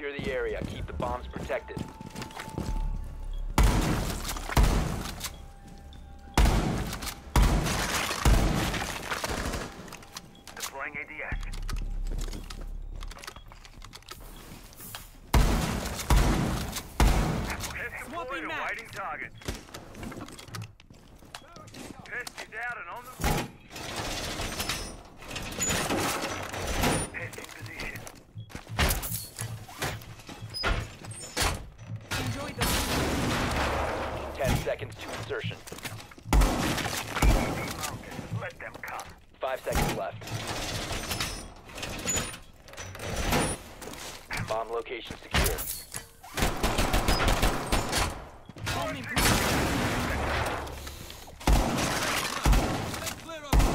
Secure the area. Keep the bombs protected. Deploying ADS. Swapping mag. Awaiting targets. Pest is out and on the move. Pest in position. Enjoy the 10 seconds to insertion. Let them come. 5 seconds left. Bomb location secure. home improvement. Clear up.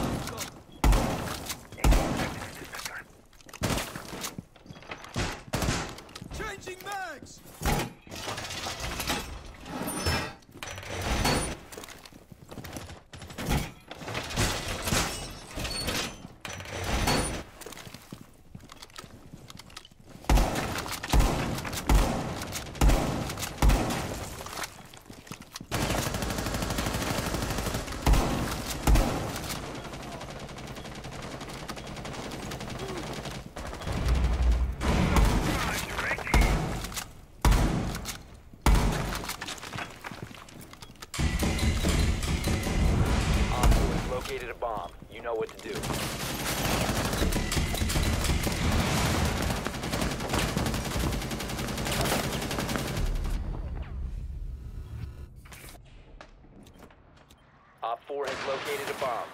Changing mags. Located a bomb. You know what to do. Op 4 has located a bomb.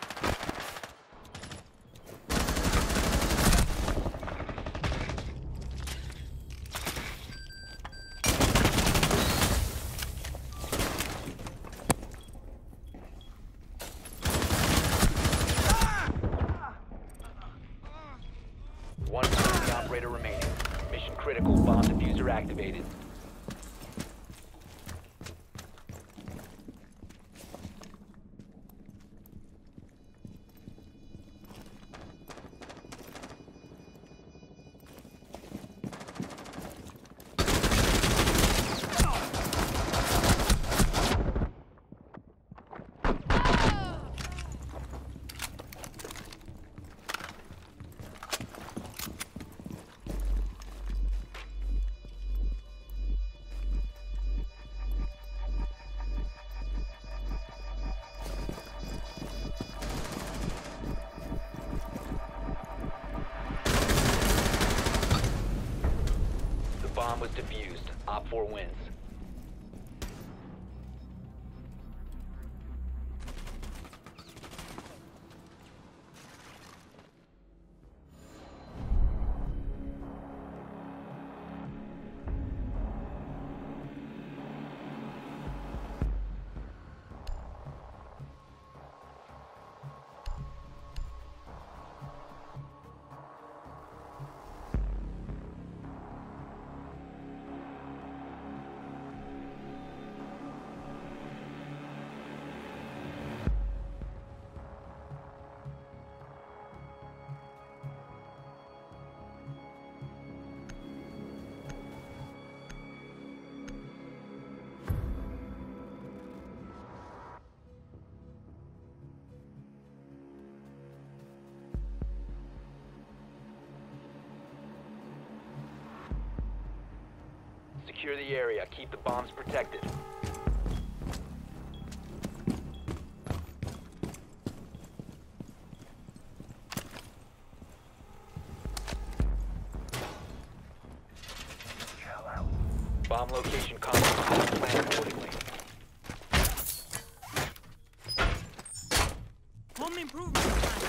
One friendly operator remaining. Mission critical. Bomb diffuser activated. The bomb was defused. Op 4 wins. Secure the area. Keep the bombs protected. Bomb location confirmed. Plan accordingly. Home improvement.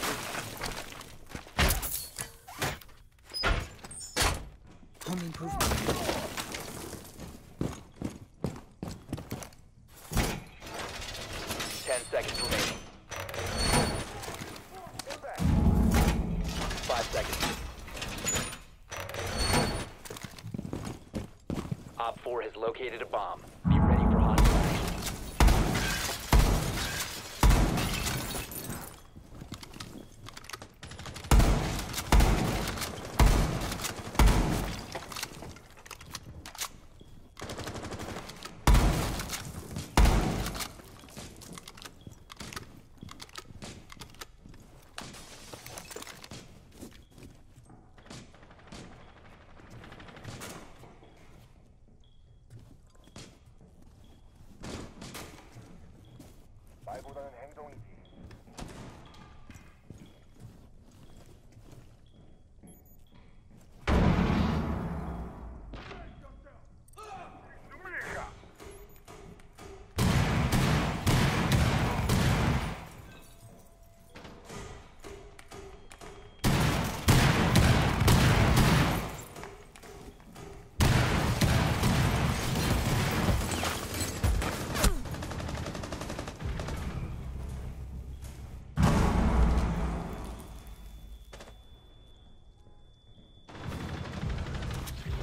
Home improvement. 10 seconds remaining. 5 seconds. Op 4 has located a bomb. Be ready for hostile action.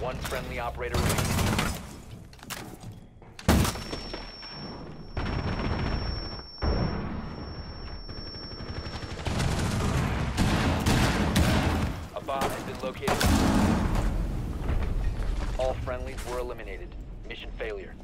One friendly operator remaining. A bomb has been located. All friendlies were eliminated. Mission failure.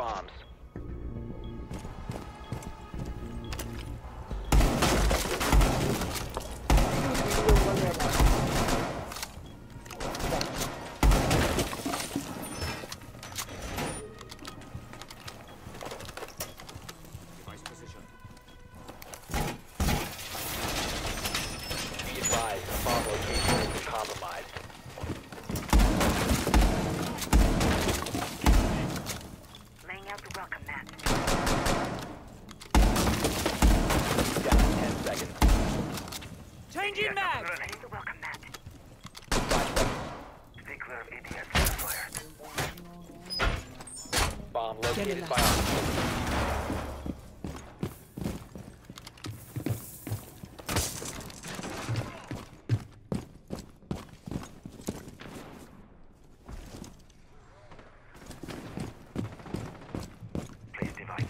bombs. Device position. Be advised, the bomb location has been compromised. Laying out the welcome mat. Down to 10 seconds. Changing mags. Laying the welcome mat. 5 seconds. Stay clear of ADS fire. Bomb located by Op 4. Place device.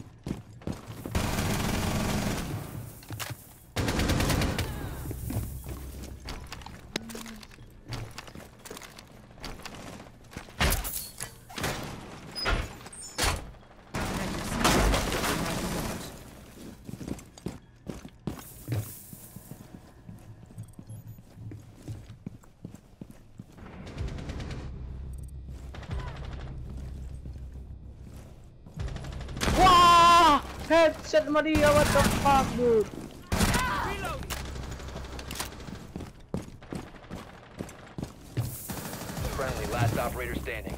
Wah! Headset sama dia, what the fuck, dude? Reload. Friendly, last operator standing.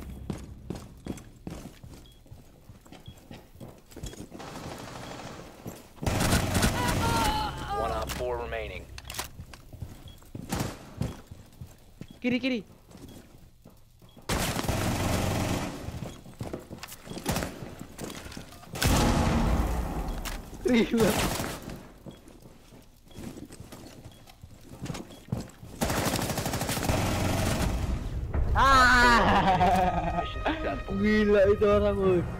One Op 4 remaining. Kiri, kiri. Ribet. Ah! Mission successful. Gila itu orang, woy.